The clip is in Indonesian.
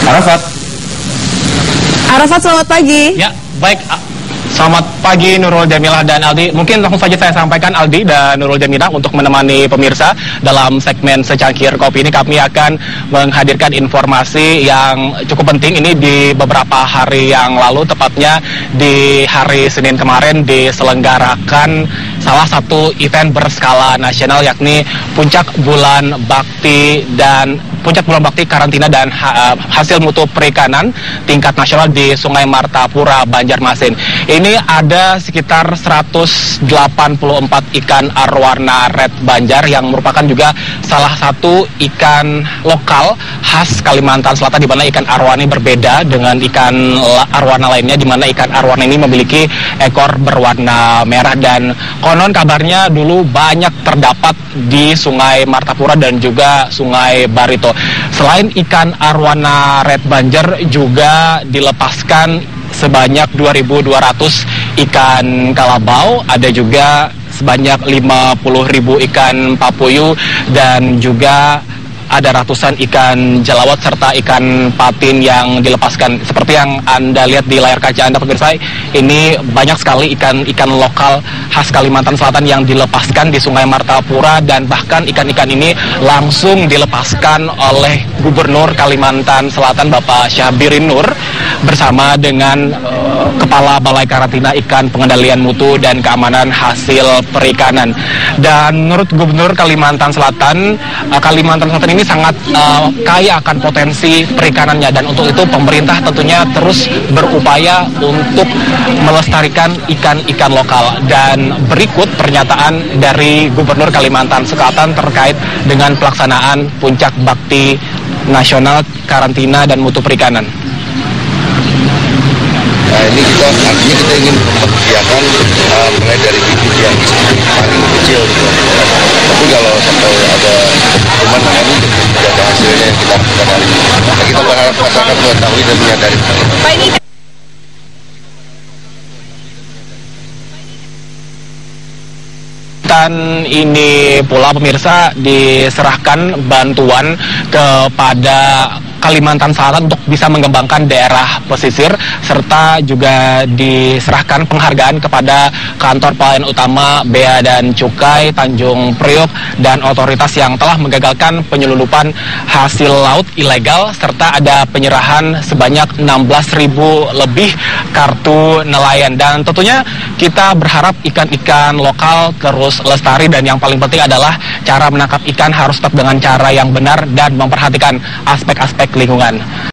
Arafat. Arafat, selamat pagi. Ya, baik. Selamat pagi Nurul Jamilah dan Aldi. Mungkin langsung saja saya sampaikan Aldi dan Nurul Jamilah untuk menemani pemirsa dalam segmen Secangkir Kopi ini kami akan menghadirkan informasi yang cukup penting ini di beberapa hari yang lalu, tepatnya di hari Senin kemarin diselenggarakan salah satu event berskala nasional yakni Puncak Bulan Bakti Karantina dan Hasil Mutu Perikanan tingkat nasional di Sungai Martapura, Banjarmasin. Ini ada sekitar 184 ikan arwana red Banjar yang merupakan juga salah satu ikan lokal khas Kalimantan Selatan, di mana ikan arwana ini berbeda dengan ikan arwana lainnya, di mana ikan arwana ini memiliki ekor berwarna merah dan konon kabarnya dulu banyak terdapat di Sungai Martapura dan juga Sungai Barito. Selain ikan arwana red Banjar juga dilepaskan sebanyak 2.200 ikan kalabau, ada juga sebanyak 50.000 ikan papuyu dan juga ada ratusan ikan jelawat serta ikan patin yang dilepaskan. Seperti yang Anda lihat di layar kaca Anda pemirsa, ini banyak sekali ikan-ikan lokal khas Kalimantan Selatan yang dilepaskan di Sungai Martapura, dan bahkan ikan-ikan ini langsung dilepaskan oleh Gubernur Kalimantan Selatan Bapak Syahbirin Nur bersama dengan Kepala Balai Karantina Ikan Pengendalian Mutu dan Keamanan Hasil Perikanan. Dan menurut Gubernur Kalimantan Selatan ini sangat kaya akan potensi perikanannya, dan untuk itu pemerintah tentunya terus berupaya untuk melestarikan ikan-ikan lokal. Dan berikut pernyataan dari Gubernur Kalimantan Selatan terkait dengan pelaksanaan Puncak Bakti Nasional Karantina dan Mutu Perikanan. Nah, ini artinya kita ingin mempersiapkan mulai dari bibit yang paling kecil gitu. Tapi kalau sampai ada teman ini tidak ada hasilnya yang kita lakukan hari ini. Nah, kita berharap masyarakat mengetahui dan menyadari. Dan ini pula pemirsa diserahkan bantuan kepada Kalimantan Selatan untuk bisa mengembangkan daerah pesisir, serta juga diserahkan penghargaan kepada Kantor Pelayanan Utama Bea dan Cukai Tanjung Priok dan otoritas yang telah menggagalkan penyelundupan hasil laut ilegal, serta ada penyerahan sebanyak 16.000 lebih kartu nelayan. Dan tentunya kita berharap ikan-ikan lokal terus lestari, dan yang paling penting adalah cara menangkap ikan harus tetap dengan cara yang benar dan memperhatikan aspek-aspek lingkungan.